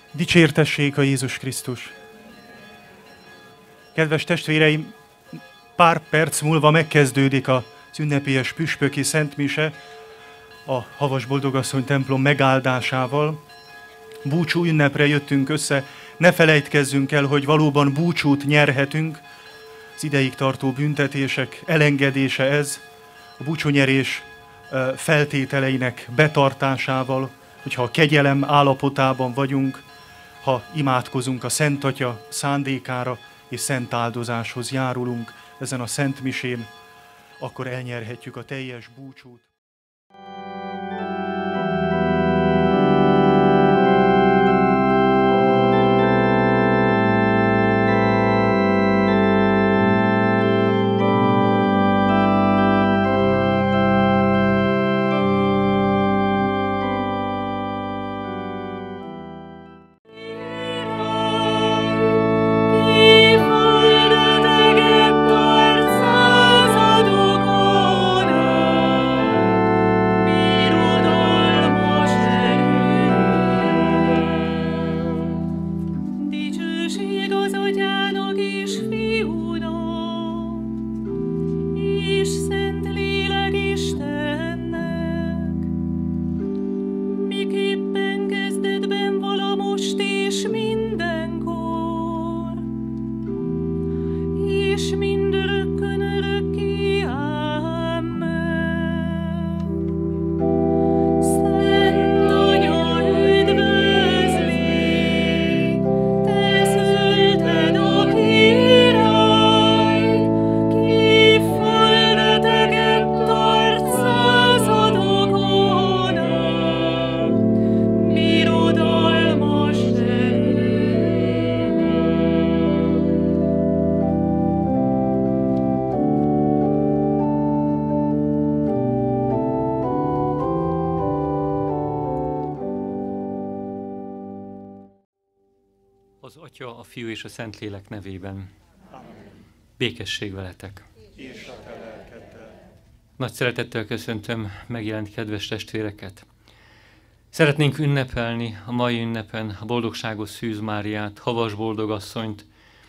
Dicsértessék a Jézus Krisztus! Kedves testvéreim, pár perc múlva megkezdődik az ünnepélyes püspöki szentmise a Havas Boldogasszony templom megáldásával. Búcsú ünnepre jöttünk össze, ne felejtkezzünk el, hogy valóban búcsút nyerhetünk. Az ideig tartó büntetések elengedése ez, a búcsúnyerés feltételeinek betartásával, hogyha a kegyelem állapotában vagyunk, ha imádkozunk a Szent Atya szándékára és szent áldozáshoz járulunk ezen a szent misén, akkor elnyerhetjük a teljes búcsút. Az Atya, a Fiú és a Szentlélek nevében. Békesség veletek. És a te lelkeddel. Nagy szeretettel köszöntöm megjelent kedves testvéreket. Szeretnénk ünnepelni a mai ünnepen a boldogságos Szűz Máriát, Havas Boldogasszonyt,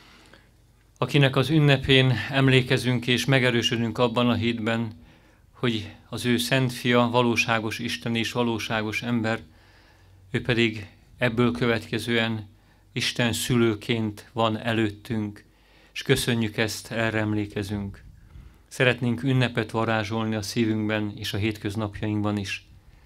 akinek az ünnepén emlékezünk és megerősödünk abban a hitben, hogy az ő szent fia valóságos Isten és valóságos ember, ő pedig ebből következően Isten szülőként van előttünk, és köszönjük ezt, erre emlékezünk. Szeretnénk ünnepet varázsolni a szívünkben és a hétköznapjainkban is.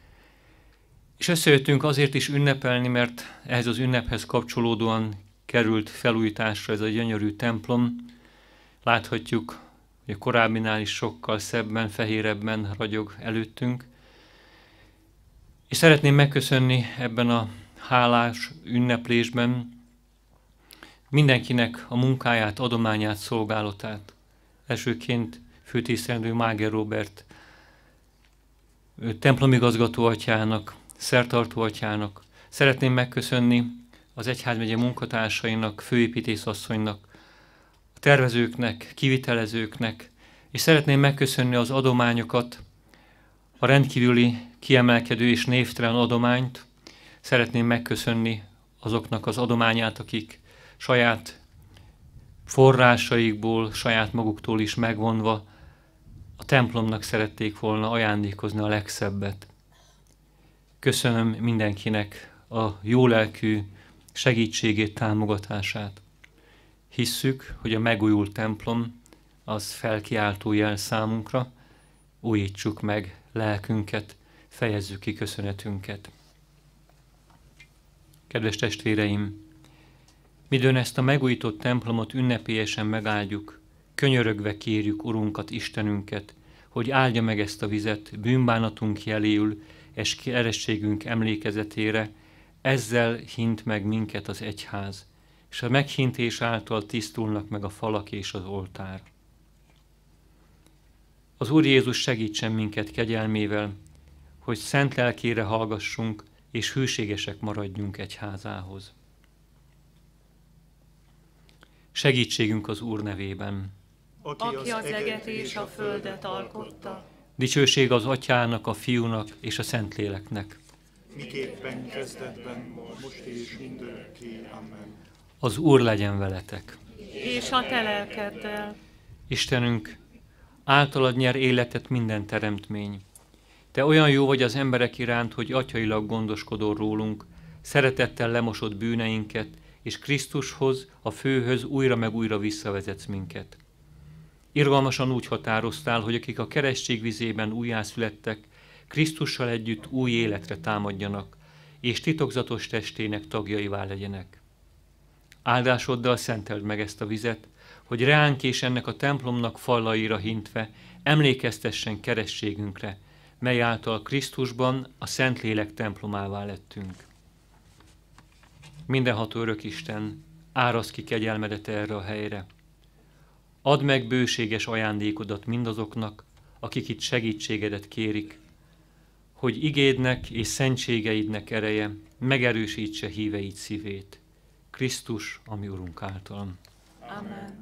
És összejöttünk azért is ünnepelni, mert ehhez az ünnephez kapcsolódóan került felújításra ez a gyönyörű templom. Láthatjuk, hogy a korábbinál is sokkal szebben, fehérebben ragyog előttünk. És szeretném megköszönni ebben a hálás ünneplésben mindenkinek a munkáját, adományát, szolgálatát. Elsőként főtisztelendő Máger Róbert templomigazgató atyának, szertartó atyának. Szeretném megköszönni az egyházmegye munkatársainak, főépítészasszonynak, a tervezőknek, kivitelezőknek, és szeretném megköszönni az adományokat, a rendkívüli, kiemelkedő és névtelen adományt. Szeretném megköszönni azoknak az adományát, akik saját forrásaikból, saját maguktól is megvonva a templomnak szerették volna ajándékozni a legszebbet. Köszönöm mindenkinek a jólelkű segítségét, támogatását. Hisszük, hogy a megújult templom az felkiáltó jel számunkra, újítsuk meg lelkünket, fejezzük ki köszönetünket. Kedves testvéreim, midőn ezt a megújított templomot ünnepélyesen megáldjuk, könyörögve kérjük Urunkat, Istenünket, hogy áldja meg ezt a vizet bűnbánatunk jeléül és keresztségünk emlékezetére, ezzel hint meg minket az egyház, és a meghintés által tisztulnak meg a falak és az oltár. Az Úr Jézus segítsen minket kegyelmével, hogy szent lelkére hallgassunk, és hűségesek maradjunk egyházához. Segítségünk az Úr nevében. Aki az eget és a földet alkotta. Dicsőség az Atyának, a Fiúnak és a Szentléleknek. miképpen kezdetben, most és mindörökké. Amen. Az Úr legyen veletek. És a te lelkeddel. Istenünk, általad nyer életet minden teremtmény. Te olyan jó vagy az emberek iránt, hogy atyailag gondoskodol rólunk, szeretettel lemosod bűneinket, és Krisztushoz, a főhöz újra meg újra visszavezetsz minket. Irgalmasan úgy határoztál, hogy akik a keresztség vizében újjászülettek, Krisztussal együtt új életre támadjanak, és titokzatos testének tagjaivá legyenek. Áldásoddal szenteld meg ezt a vizet, hogy reánk és ennek a templomnak fallaira hintve emlékeztessen keresztségünkre, mely által Krisztusban a Szentlélek templomává lettünk. Mindenható Örökisten, árasz ki kegyelmedet erre a helyre. Add meg bőséges ajándékodat mindazoknak, akik itt segítségedet kérik, hogy igédnek és szentségeidnek ereje megerősítse híveid szívét. Krisztus, a mi Urunk által. Amen.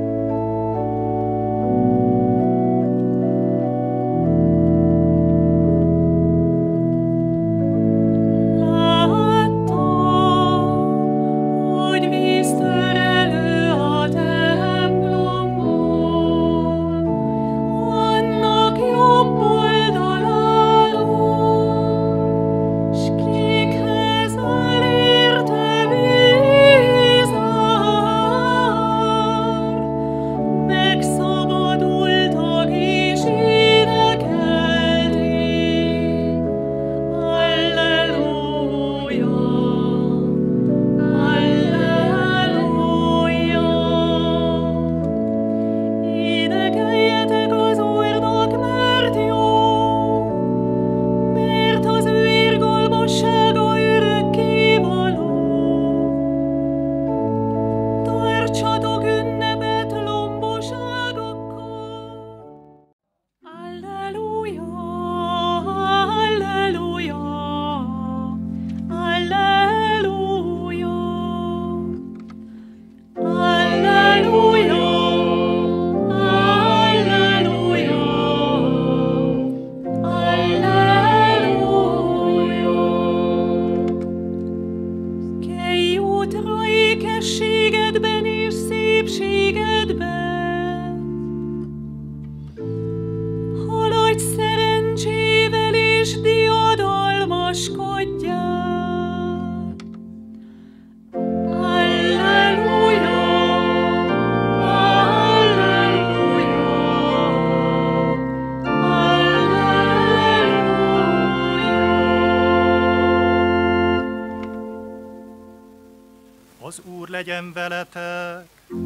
Az Úr legyen veletek.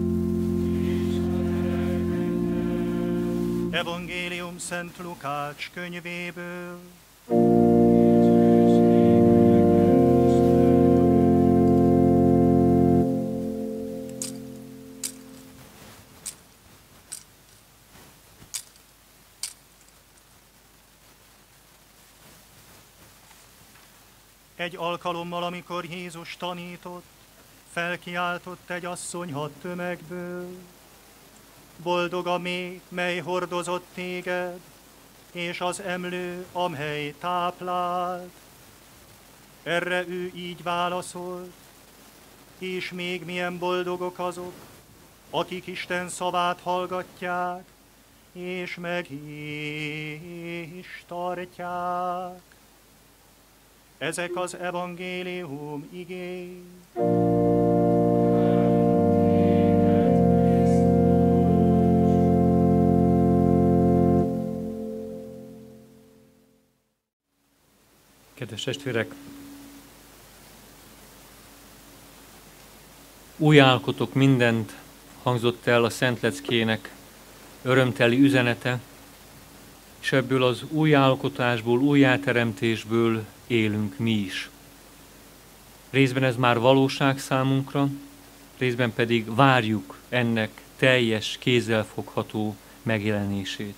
Evangélium Szent Lukács könyvéből. Egy alkalommal, amikor Jézus tanított, felkiáltott egy asszony hat tömegből: boldog a méh, mely hordozott téged, és az emlő, amely táplált. Erre ő így válaszolt: és még milyen boldogok azok, akik Isten szavát hallgatják, és meg is tartják. Ezek az evangélium igény. Kedves testvérek, újjáalkotok mindent, hangzott el a Szent Leckének örömteli üzenete, és ebből az újjáalkotásból, újjáteremtésből élünk mi is. Részben ez már valóság számunkra, részben pedig várjuk ennek teljes, kézzelfogható megjelenését.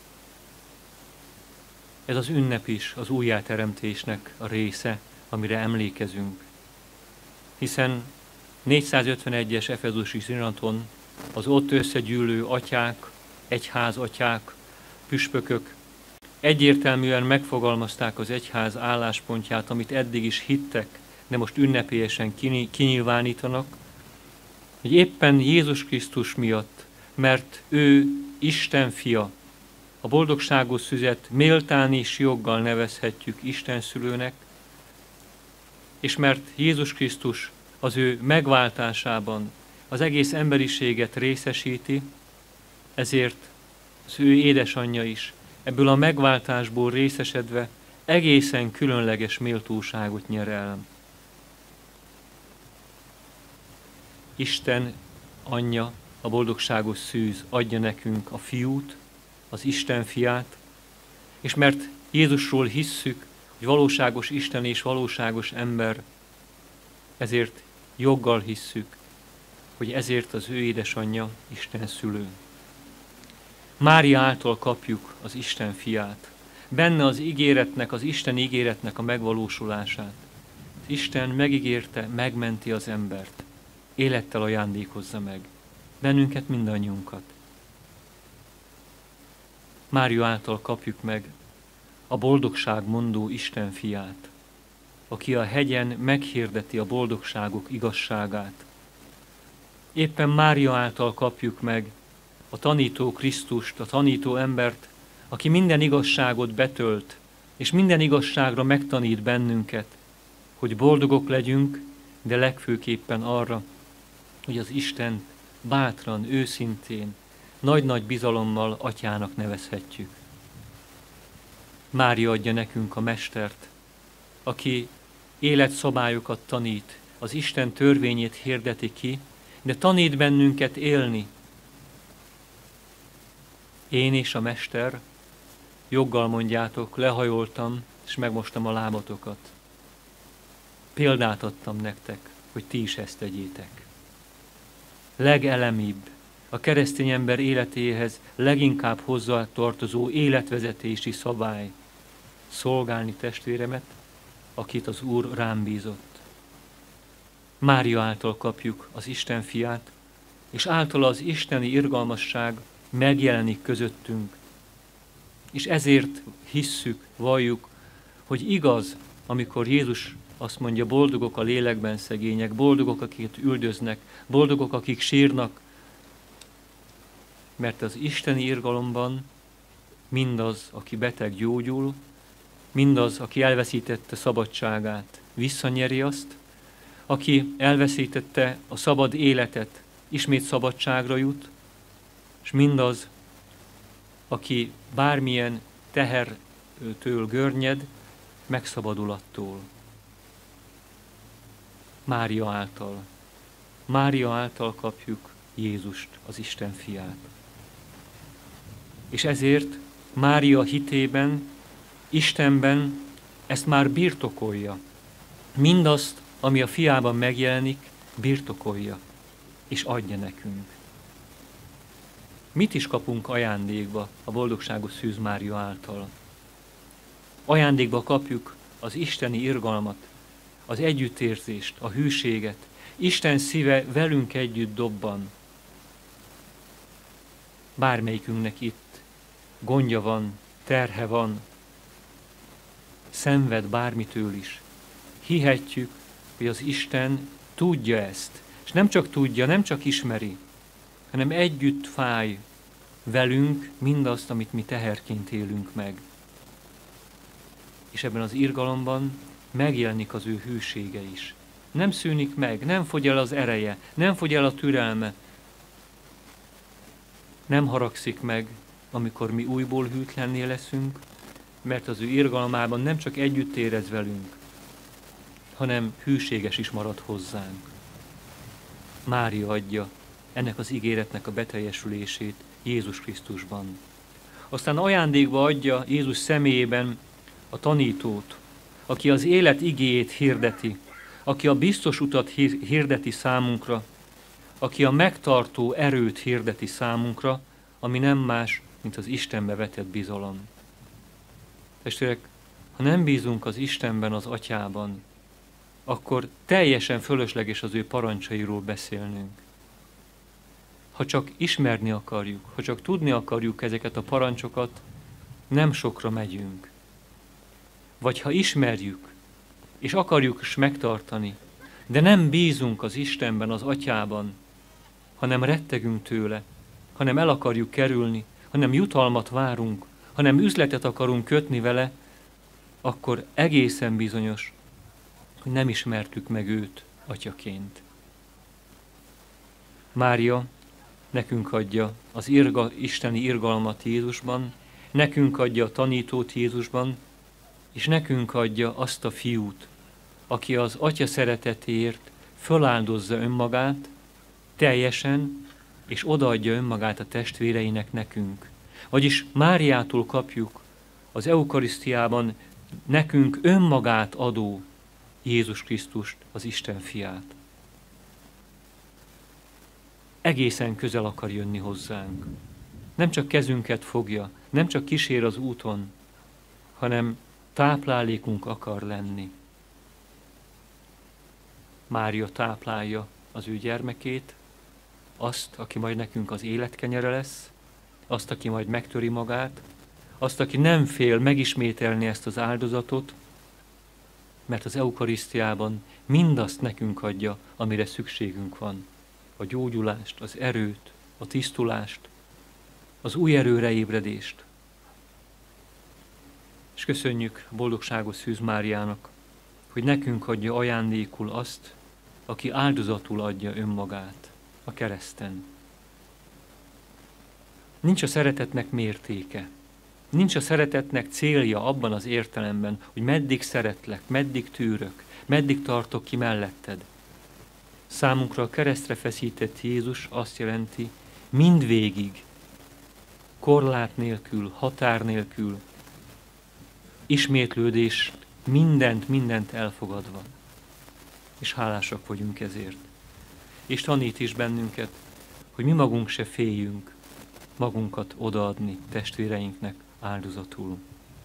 Ez az ünnep is az újjáteremtésnek a része, amire emlékezünk. Hiszen 451-es efezusi színraton az ott összegyűlő atyák, egyházatyák, püspökök egyértelműen megfogalmazták az egyház álláspontját, amit eddig is hittek, de most ünnepélyesen kinyilvánítanak, hogy éppen Jézus Krisztus miatt, mert ő Isten fia, a boldogságos szüzet méltán és joggal nevezhetjük Isten szülőnek, és mert Jézus Krisztus az ő megváltásában az egész emberiséget részesíti, ezért az ő édesanyja is ebből a megváltásból részesedve egészen különleges méltóságot nyer el. Isten anyja, a boldogságos szűz adja nekünk a fiút, az Isten fiát, és mert Jézusról hisszük, hogy valóságos Isten és valóságos ember, ezért joggal hisszük, hogy ezért az ő édesanyja Isten szülő. Mária által kapjuk az Isten fiát, benne az ígéretnek, az Isten ígéretnek a megvalósulását. Isten megígérte, megmenti az embert, élettel ajándékozza meg, bennünket, mindannyiunkat. Mária által kapjuk meg a boldogság mondó Isten fiát, aki a hegyen meghirdeti a boldogságok igazságát. Éppen Mária által kapjuk meg a tanító Krisztust, a tanító embert, aki minden igazságot betölt, és minden igazságra megtanít bennünket, hogy boldogok legyünk, de legfőképpen arra, hogy az Isten bátran, őszintén, nagy-nagy bizalommal atyának nevezhetjük. Mária adja nekünk a mestert, aki életszabályokat tanít, az Isten törvényét hirdeti ki, de tanít bennünket élni. Én és a mester, joggal mondjátok, lehajoltam, és megmostam a lábatokat. Példát adtam nektek, hogy ti is ezt tegyétek. Legelemibb, a keresztény ember életéhez leginkább hozzátartozó életvezetési szabály, szolgálni testvéremet, akit az Úr rám bízott. Mária által kapjuk az Isten fiát, és általa az isteni irgalmasság megjelenik közöttünk. És ezért hisszük, valljuk, hogy igaz, amikor Jézus azt mondja, boldogok a lélekben szegények, boldogok, akiket üldöznek, boldogok, akik sírnak, mert az isteni irgalomban mindaz, aki beteg gyógyul, mindaz, aki elveszítette szabadságát, visszanyeri azt, aki elveszítette a szabad életet, ismét szabadságra jut, és mindaz, aki bármilyen tehertől görnyed, megszabadul attól. Mária által kapjuk Jézust, az Isten fiát. És ezért Mária hitében, Istenben ezt már birtokolja. Mindazt, ami a fiában megjelenik, birtokolja, és adja nekünk. Mit is kapunk ajándékba a boldogságos Szűz Mária által? Ajándékba kapjuk az isteni irgalmat, az együttérzést, a hűséget. Isten szíve velünk együtt dobban. Bármelyikünknek itt gondja van, terhe van, szenved bármitől is. Hihetjük, hogy az Isten tudja ezt, és nem csak tudja, nem csak ismeri, hanem együtt fáj velünk mindazt, amit mi teherként élünk meg. És ebben az irgalomban megjelenik az ő hűsége is. Nem szűnik meg, nem fogy el az ereje, nem fogy el a türelme. Nem haragszik meg, amikor mi újból hűtlenné leszünk, mert az ő irgalmában nem csak együtt érez velünk, hanem hűséges is marad hozzánk. Mária adja ennek az ígéretnek a beteljesülését Jézus Krisztusban. Aztán ajándékba adja Jézus személyében a tanítót, aki az élet igéjét hirdeti, aki a biztos utat hirdeti számunkra, aki a megtartó erőt hirdeti számunkra, ami nem más, mint az Istenbe vetett bizalom. Testvérek, ha nem bízunk az Istenben, az Atyában, akkor teljesen fölösleges az ő parancsairól beszélnünk. Ha csak ismerni akarjuk, ha csak tudni akarjuk ezeket a parancsokat, nem sokra megyünk. Vagy ha ismerjük, és akarjuk is megtartani, de nem bízunk az Istenben, az Atyában, hanem rettegünk tőle, hanem el akarjuk kerülni, hanem jutalmat várunk, hanem üzletet akarunk kötni vele, akkor egészen bizonyos, hogy nem ismertük meg őt atyaként. Mária nekünk adja az isteni irgalmat Jézusban, nekünk adja a tanítót Jézusban, és nekünk adja azt a fiút, aki az Atya szeretetéért föláldozza önmagát teljesen, és odaadja önmagát a testvéreinek nekünk. Vagyis Máriától kapjuk az eukarisztiában nekünk önmagát adó Jézus Krisztust, az Isten fiát. Egészen közel akar jönni hozzánk. Nem csak kezünket fogja, nem csak kísér az úton, hanem táplálékunk akar lenni. Mária táplálja az ő gyermekét, azt, aki majd nekünk az életkenyere lesz, azt, aki majd megtöri magát, azt, aki nem fél megismételni ezt az áldozatot, mert az eukarisztiában mindazt nekünk adja, amire szükségünk van. A gyógyulást, az erőt, a tisztulást, az új erőre ébredést. És köszönjük a boldogságos Szűz Máriának, hogy nekünk adja ajándékul azt, aki áldozatul adja önmagát a kereszten. Nincs a szeretetnek mértéke, nincs a szeretetnek célja abban az értelemben, hogy meddig szeretlek, meddig tűrök, meddig tartok ki melletted. Számunkra a keresztre feszített Jézus azt jelenti, mindvégig, korlát nélkül, határ nélkül, ismétlődés, mindent elfogadva. És hálásak vagyunk ezért. És tanít is bennünket, hogy mi magunk se féljünk magunkat odaadni testvéreinknek áldozatul.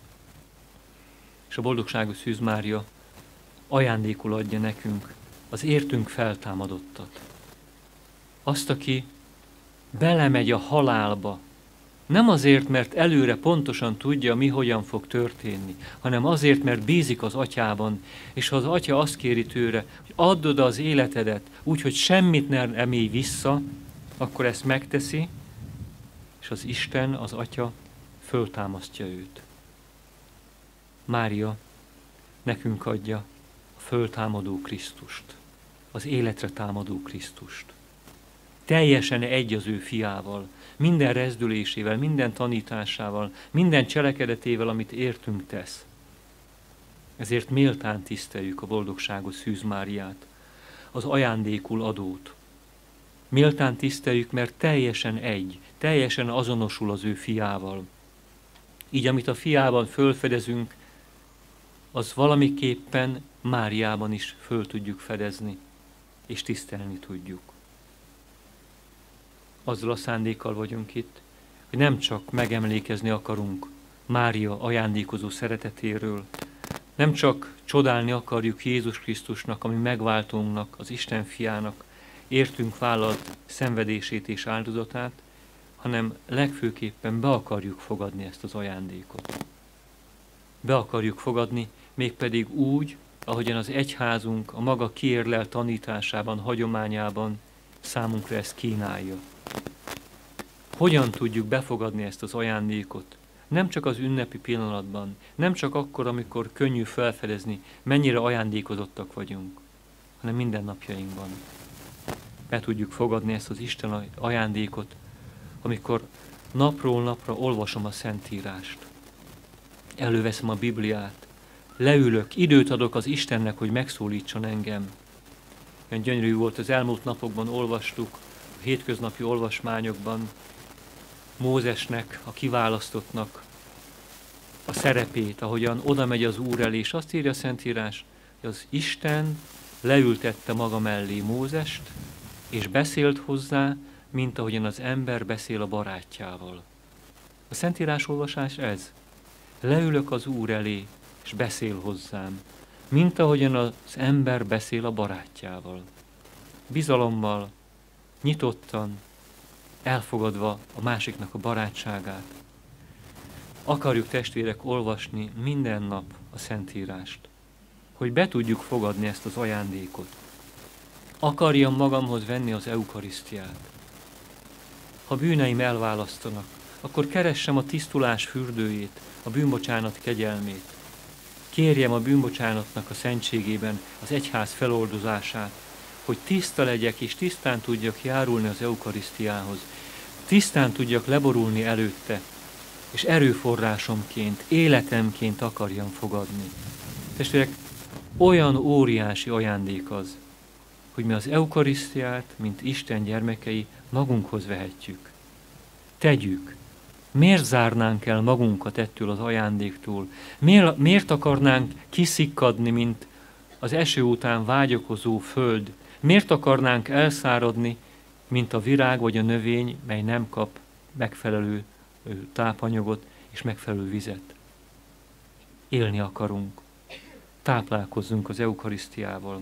És a boldogságos Szűz Mária ajándékul adja nekünk az értünk feltámadottat. Azt, aki belemegy a halálba, nem azért, mert előre pontosan tudja, mi hogyan fog történni, hanem azért, mert bízik az Atyában, és ha az Atya azt kéri tőle, hogy add oda az életedet, úgy, hogy semmit ne emélj vissza, akkor ezt megteszi, és az Isten, az Atya föltámasztja őt. Mária nekünk adja a föltámadó Krisztust, az életre támadó Krisztust. Teljesen egy az ő fiával, minden rezdülésével, minden tanításával, minden cselekedetével, amit értünk tesz. Ezért méltán tiszteljük a boldogságos Szűz Máriát, az ajándékul adót. Méltán tiszteljük, mert teljesen egy, teljesen azonosul az ő fiával. Így, amit a fiában fölfedezünk, az valamiképpen Máriában is föl tudjuk fedezni, és tisztelni tudjuk. Azzal a szándékkal vagyunk itt, hogy nem csak megemlékezni akarunk Mária ajándékozó szeretetéről, nem csak csodálni akarjuk Jézus Krisztusnak, ami megváltónknak, az Isten fiának értünk vállalt szenvedését és áldozatát, hanem legfőképpen be akarjuk fogadni ezt az ajándékot. Be akarjuk fogadni, mégpedig úgy, ahogyan az egyházunk a maga kiérlelt tanításában, hagyományában számunkra ezt kínálja. Hogyan tudjuk befogadni ezt az ajándékot? Nem csak az ünnepi pillanatban, nem csak akkor, amikor könnyű felfedezni, mennyire ajándékozottak vagyunk, hanem minden napjainkban. Be tudjuk fogadni ezt az Isten ajándékot, amikor napról napra olvasom a Szentírást. Előveszem a Bibliát, leülök, időt adok az Istennek, hogy megszólítson engem. Olyan gyönyörű volt, az elmúlt napokban olvastuk, a hétköznapi olvasmányokban, Mózesnek, a kiválasztottnak a szerepét, ahogyan oda megy az Úr elé, és azt írja a Szentírás, hogy az Isten leültette maga mellé Mózest, és beszélt hozzá, mint ahogyan az ember beszél a barátjával. A Szentírás olvasás ez. Leülök az Úr elé, és beszél hozzám, mint ahogyan az ember beszél a barátjával. Bizalommal, nyitottan, elfogadva a másiknak a barátságát. Akarjuk, testvérek, olvasni minden nap a Szentírást, hogy be tudjuk fogadni ezt az ajándékot. Akarjam magamhoz venni az eukarisztiát. Ha bűneim elválasztanak, akkor keressem a tisztulás fürdőjét, a bűnbocsánat kegyelmét. Kérjem a bűnbocsánatnak a szentségében az egyház feloldozását, hogy tiszta legyek és tisztán tudjak járulni az eukarisztiához, tisztán tudjak leborulni előtte, és erőforrásomként, életemként akarjam fogadni. Testvérek, olyan óriási ajándék az, hogy mi az eukarisztiát, mint Isten gyermekei, magunkhoz vehetjük. Tegyük. Miért zárnánk el magunkat ettől az ajándéktól? Miért akarnánk kiszikkadni, mint az eső után vágyakozó föld? Miért akarnánk elszáradni, mint a virág vagy a növény, mely nem kap megfelelő tápanyagot és megfelelő vizet? Élni akarunk. Táplálkozzunk az eukarisztiával.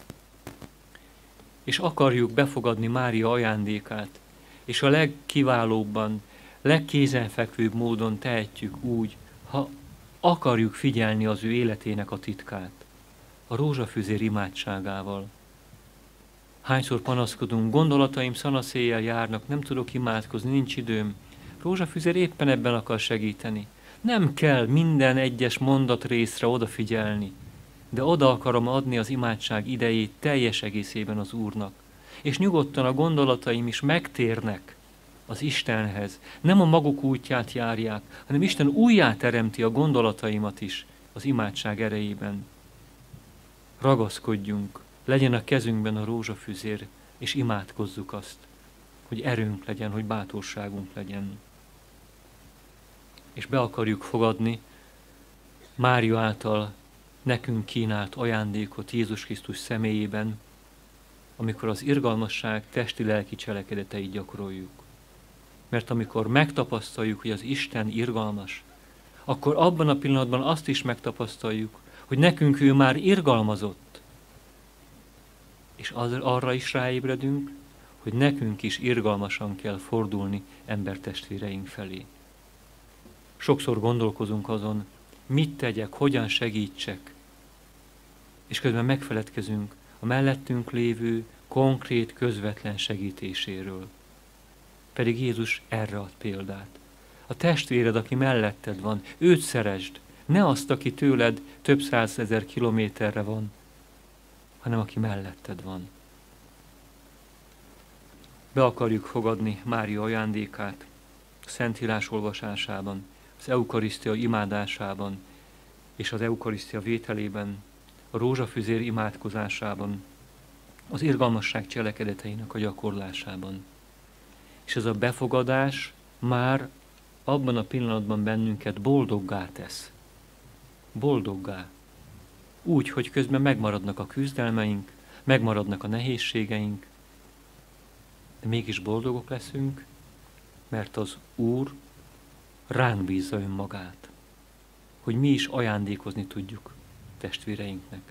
És akarjuk befogadni Mária ajándékát, és a legkiválóbban, legkézenfekvőbb módon tehetjük úgy, ha akarjuk figyelni az ő életének a titkát, a rózsafüzér imádságával. Hányszor panaszkodunk, gondolataim szanaszéjjel járnak, nem tudok imádkozni, nincs időm. Rózsafüzér éppen ebben akar segíteni. Nem kell minden egyes mondatrészre odafigyelni, de oda akarom adni az imádság idejét teljes egészében az Úrnak. És nyugodtan a gondolataim is megtérnek az Istenhez. Nem a maguk útját járják, hanem Isten újjá teremti a gondolataimat is az imádság erejében. Ragaszkodjunk, legyen a kezünkben a rózsafüzér, és imádkozzuk azt, hogy erőnk legyen, hogy bátorságunk legyen. És be akarjuk fogadni Mária által nekünk kínált ajándékot Jézus Krisztus személyében, amikor az irgalmasság testi-lelki cselekedeteit gyakoroljuk. Mert amikor megtapasztaljuk, hogy az Isten irgalmas, akkor abban a pillanatban azt is megtapasztaljuk, hogy nekünk ő már irgalmazott. És arra is ráébredünk, hogy nekünk is irgalmasan kell fordulni embertestvéreink felé. Sokszor gondolkozunk azon, mit tegyek, hogyan segítsek, és közben megfeledkezünk a mellettünk lévő konkrét, közvetlen segítéséről. Pedig Jézus erre ad példát. A testvéred, aki melletted van, őt szeresd, ne azt, aki tőled több 100 000 kilométerre van, hanem aki melletted van. Be akarjuk fogadni Mária ajándékát a Szentírás olvasásában, az eukarisztia imádásában és az eukarisztia vételében, a rózsafüzér imádkozásában, az irgalmasság cselekedeteinek a gyakorlásában. És ez a befogadás már abban a pillanatban bennünket boldoggá tesz. Boldoggá. Úgy, hogy közben megmaradnak a küzdelmeink, megmaradnak a nehézségeink, de mégis boldogok leszünk, mert az Úr ránk bízza önmagát, hogy mi is ajándékozni tudjuk testvéreinknek.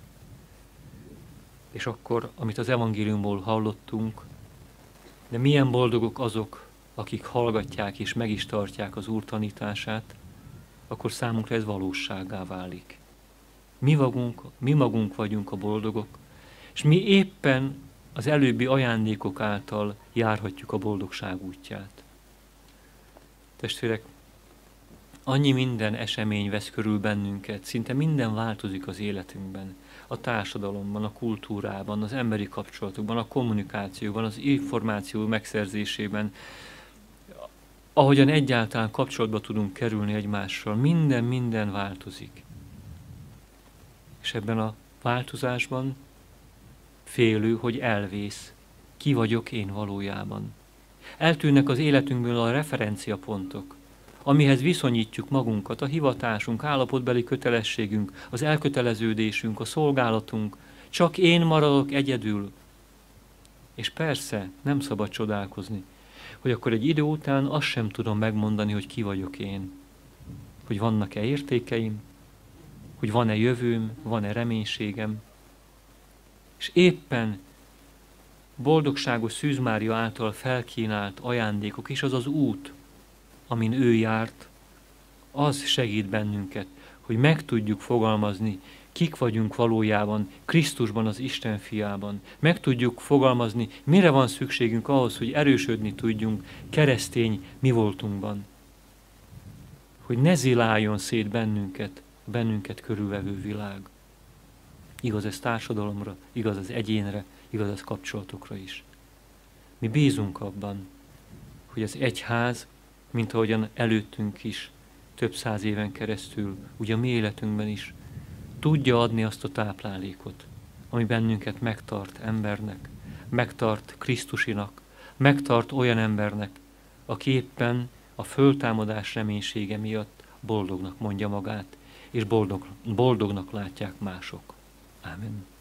És akkor, amit az evangéliumból hallottunk, de milyen boldogok azok, akik hallgatják és meg is tartják az Úr tanítását, akkor számunkra ez valósággá válik. Mi magunk vagyunk a boldogok, és mi éppen az előbbi ajándékok által járhatjuk a boldogság útját. Testvérek, annyi minden esemény vesz körül bennünket, szinte minden változik az életünkben, a társadalomban, a kultúrában, az emberi kapcsolatokban, a kommunikációban, az információ megszerzésében, ahogyan egyáltalán kapcsolatba tudunk kerülni egymással, minden változik. És ebben a változásban félő, hogy elvész. Ki vagyok én valójában? Eltűnnek az életünkből a referenciapontok, amihez viszonyítjuk magunkat, a hivatásunk, állapotbeli kötelességünk, az elköteleződésünk, a szolgálatunk. Csak én maradok egyedül. És persze, nem szabad csodálkozni, hogy akkor egy idő után azt sem tudom megmondani, hogy ki vagyok én. Hogy vannak-e értékeim, hogy van-e jövőm, van-e reménységem. És éppen boldogságos Szűz Mária által felkínált ajándékok is az az út, amin ő járt, az segít bennünket, hogy meg tudjuk fogalmazni, kik vagyunk valójában, Krisztusban, az Isten fiában. Meg tudjuk fogalmazni, mire van szükségünk ahhoz, hogy erősödni tudjunk keresztény mi voltunkban. Hogy ne ziláljon szét bennünket körülvevő világ. Igaz ez társadalomra, igaz az egyénre, igaz ez kapcsolatokra is. Mi bízunk abban, hogy az egyház, mint ahogyan előttünk is, több száz éven keresztül, ugye a mi életünkben is, tudja adni azt a táplálékot, ami bennünket megtart embernek, megtart Krisztusinak, megtart olyan embernek, aki éppen a föltámadás reménysége miatt boldognak mondja magát, és boldognak látják mások. Ámen.